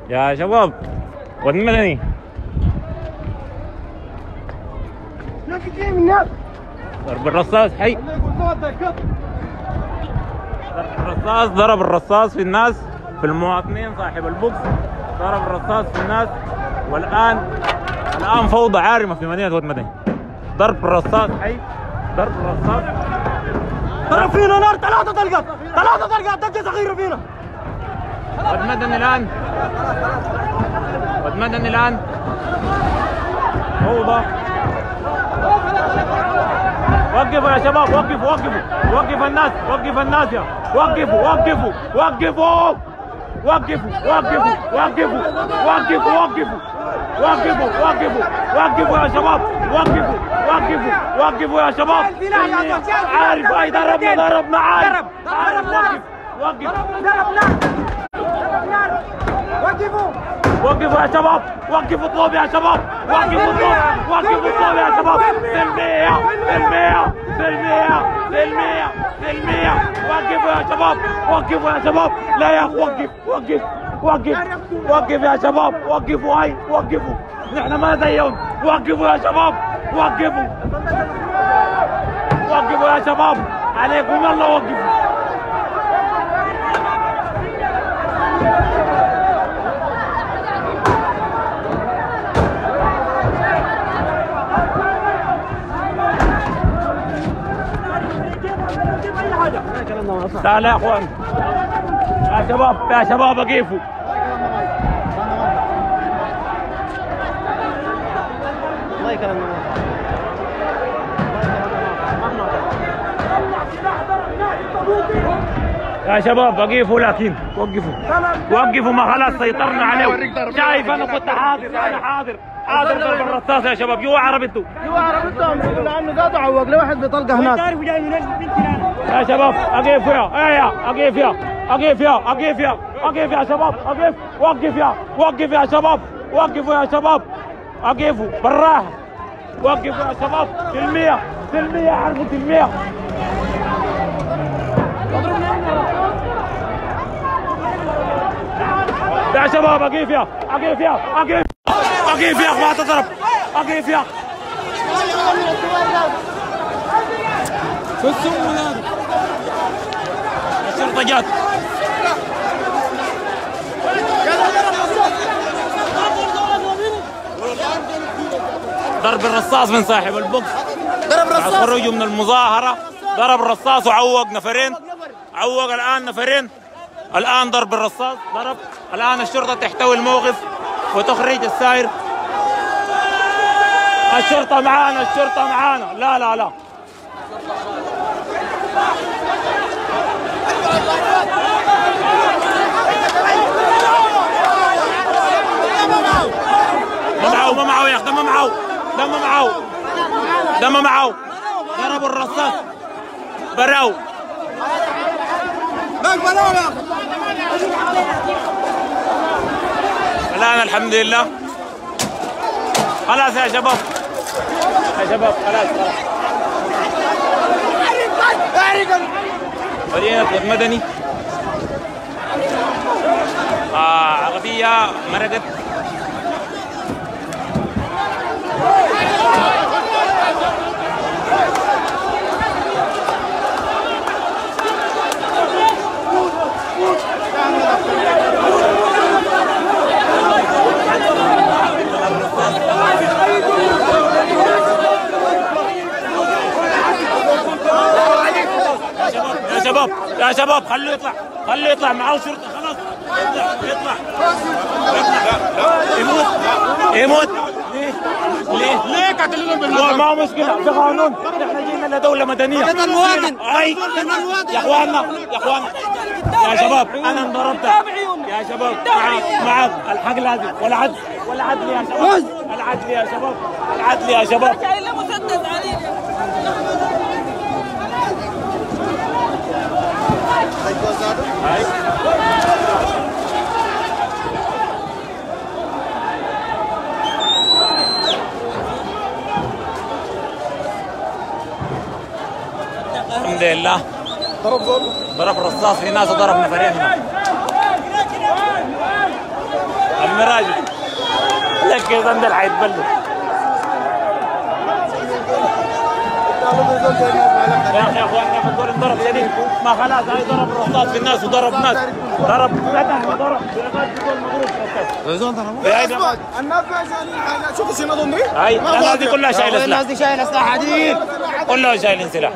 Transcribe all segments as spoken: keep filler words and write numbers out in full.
يا شباب واد مدني ضرب الرصاص حي. ضرب الرصاص ضرب الرصاص في الناس، في المواطنين. صاحب البوكس ضرب الرصاص في الناس، والآن الآن فوضى عارمة في مدينة واد مدني. ضرب الرصاص حي، ضرب الرصاص. ضرب فينا نار ثلاثة طلقات، ثلاثة طلقات دقة صغيرة فينا. واد مدني الآن، واد مدني الآن فوضى. وقفوا يا شباب، وقفوا وقفوا وقف الناس، وقف الناس يا وقفوا وقفوا وقفوا وقفوا وقفوا وقفوا وقفوا وقفوا وقفوا وقفوا وقفوا يا شباب، وقفوا وقفوا وقفوا يا شباب. عارف هاي ضربنا ضربنا عارف عارف وقف وقف وقفوا وقفوا يا شباب، وقفوا الطوب يا شباب، وقفوا الطوب، وقفوا الطوب يا شباب. سلمية سلمية سلمية سلمية سلمية. وقفوا يا شباب، وقفوا يا شباب. لا يا اخي وقف وقف وقف وقف يا شباب، وقفوا هاي وقفوا. نحن ما زيهم. وقفوا يا شباب، وقفوا وقفوا يا شباب عليكم، يلا وقفوا. لا لا يا اخوان، يا شباب يا شباب اقيفوا. الله يكرمنا. يا شباب اقيفوا، لكن وقفوا وقفوا، ما خلاص سيطرنا عليه. شايف انا كنت حاضر، انا حاضر حاضر ضرب الرصاص يا شباب. يو عرب انتوا، يو عرب انتوا عم تقول عنه ذاته عوق لواحد بطلقه هناك. يا شباب اقيفوا يا ايه اقيف يا اقيف يا اقيف يا اقيف يا شباب، اقيف وقف يا وقف يا شباب، وقفوا يا شباب، اقيفوا بالراحه، وقفوا يا شباب. سلميه سلميه، عرفوا سلميه. يا شباب اقيف يا اقيف يا اقيف اقيف يا ما تضرب، اقيف يا شو السم هذا؟ الشرطه جات. ضرب الرصاص من صاحب البوكس، ضرب رصاص خرجوا من المظاهره، ضرب الرصاص وعوق نفرين، عوق الان نفرين. الآن ضرب الرصاص ضرب. الآن الشرطة تحتوي الموقف وتخرج السائر. الشرطة معانا، الشرطة معانا. لا لا لا ما معه ما معه يا أخي، ما معه ده ما معه ده ما معه. ضربوا الرصاص براو. الآن الحمد لله خلاص يا شباب، يا شباب خلاص مدينة واد مدني. آه عربية مرقت. يا شباب يا شباب خلوه يطلع، خلوه يطلع، معاه شرطة خلاص. يطلع يطلع يموت يموت. ليه؟ ليه؟ ليه قاتلين بالنظام؟ ما هو مشكلة، في قانون. نحن جينا لدولة مدنية. قتل المواطن. اي يا اخواننا يا اخواننا يا شباب انا انضربت يا شباب. معاك معاك الحق لازم، ولا عدل ولا عدل يا شباب، العدل يا شباب، العدل يا شباب. الحمد لله. ضرب ضرب رصاص في ناس وضرب نفرين هنا. الكيزان ده حيتبلد. يا اخي يا اخواننا الدور انضرب شديد، ما خلاص هاي ضرب رصاص في الناس وضرب ناس، ضرب قتل وضرب الناس شوفوا سنادهم دي؟ هاي الناس دي كلها شايله سلاح، الناس دي شايله سلاح حديد، كلها شايلين سلاح.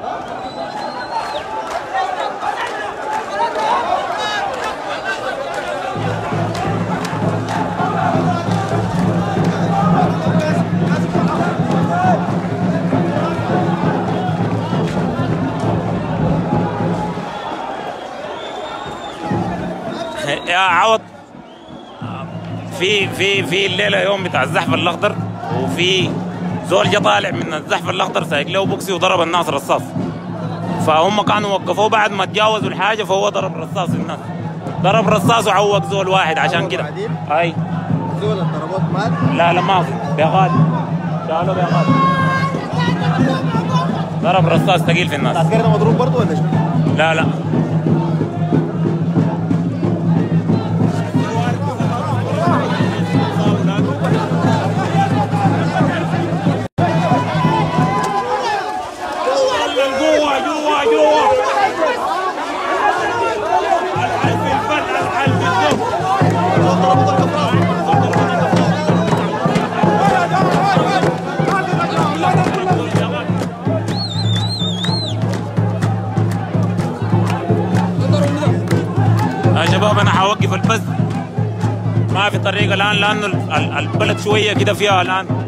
يا عوض، في في في الليله يوم بتاع الزحف الاخضر، وفي زول جا طالع من الزحف الاخضر سايق له بوكسي وضرب الناس رصاص، فهم كانوا وقفوه بعد ما تجاوزوا الحاجه، فهو ضرب رصاص الناس، ضرب رصاص وعوق زول واحد عشان كده. اي زول الضربات مات؟ لا لا ما في بيغالي، شالوه بيغالي، ضرب رصاص ثقيل في الناس. العسكري ده مضروب برضه ولا شنو؟ لا لا يا شباب، انا حوقف البث، ما في طريقه الان لانه البلد شويه كده فيها الان